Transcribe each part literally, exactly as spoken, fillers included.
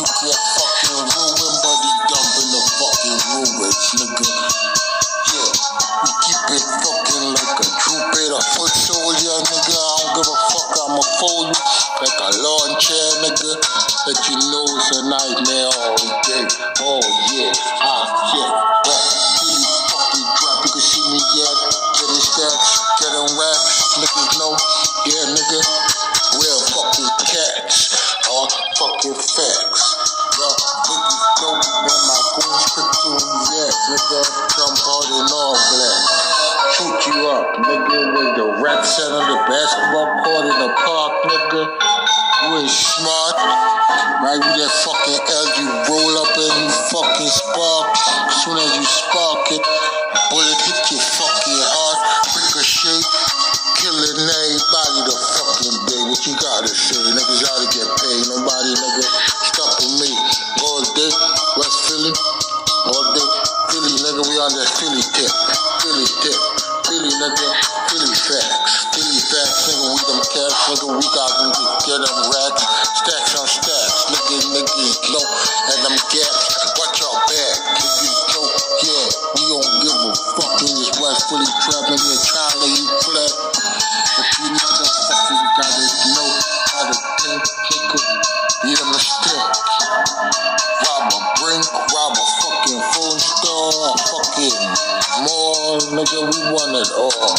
you get fucking ruined, buddy, dump in the fucking ruins, nigga. Yeah, we keep it fucking like a true bit of foot soldier, nigga. I don't give a fuck, I'ma fold you like a lawn chair, nigga. Let you know it's a nightmare all day. Oh yeah, ah yeah, rap, really fucking drop. You can see me, yeah, getting stats, getting raps, niggas know, yeah, nigga. We're fucking cats, all fucking facts. Well, niggas know that my goons quick to react, nigga. Jump out in all black, shoot you up, nigga. With the rap center, the basketball court in the park, nigga. You ain't smart, right? With that fucking L, you roll up and you fucking spark. As soon as you spark it, bullet hit your fucking heart, ricochet, killing everybody the fucking day. What you gotta say? Niggas gotta get paid. Nobody, nigga, stopping me. All day, West Philly, all day, Philly, nigga. We on that Philly tip, Philly tip, Philly, nigga, Philly facts, Philly facts, nigga. We them cats, nigga. We got them to get them racks, stacks on stacks, nigga, niggas low, and them gaps. Watch your back, niggas know, yeah. We don't give a fuck in this West Philly trap, nigga. Trying to you flat. But you motherfuckers gotta know how to think, nigga. You the mistake. Rob a brink, rob a fucking phone store, fucking mall, nigga. We want it all.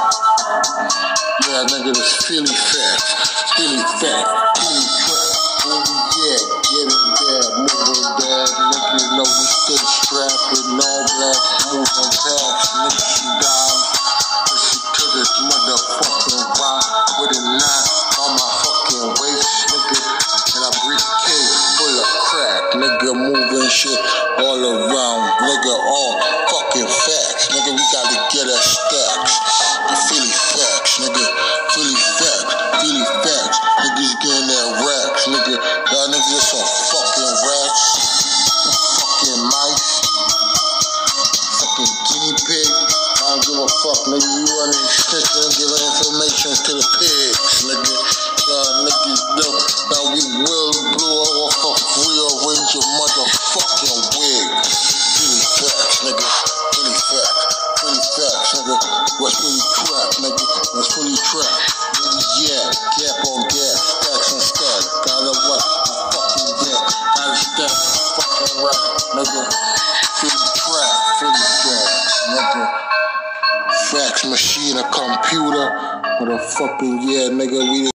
Yeah, nigga, this Philly facts, Philly fact, Philly trap. Oh yeah, get it there, moving there, nigga. You know we stay strapped with all black, moving past, nigga. You down. To this motherfucking rock with a knife on my fucking waist, nigga, and a briefcase full of crack, nigga, moving shit all around, nigga, all fucking facts, nigga. We gotta get our stacks, the Philly facts, nigga, Philly facts, Philly facts, niggas getting their racks, nigga. Y'all niggas just some fucking rats, fucking mice, fucking guinea pig. I don't give a fuck, nigga. You want to stick and give information to the pigs, nigga. Y'all niggas know now we will blow off a rearrange your motherfucking wig. Philly facts, nigga. Philly facts. Philly facts, nigga. What's Philly trap, nigga? What's Philly trap? Yeah, gap on gap, stacks on stacks. Gotta watch the fucking gap. Gotta stack fucking rap, nigga. Philly trap, Philly facts, nigga. Fax machine, a computer, with a fucking, yeah, nigga, we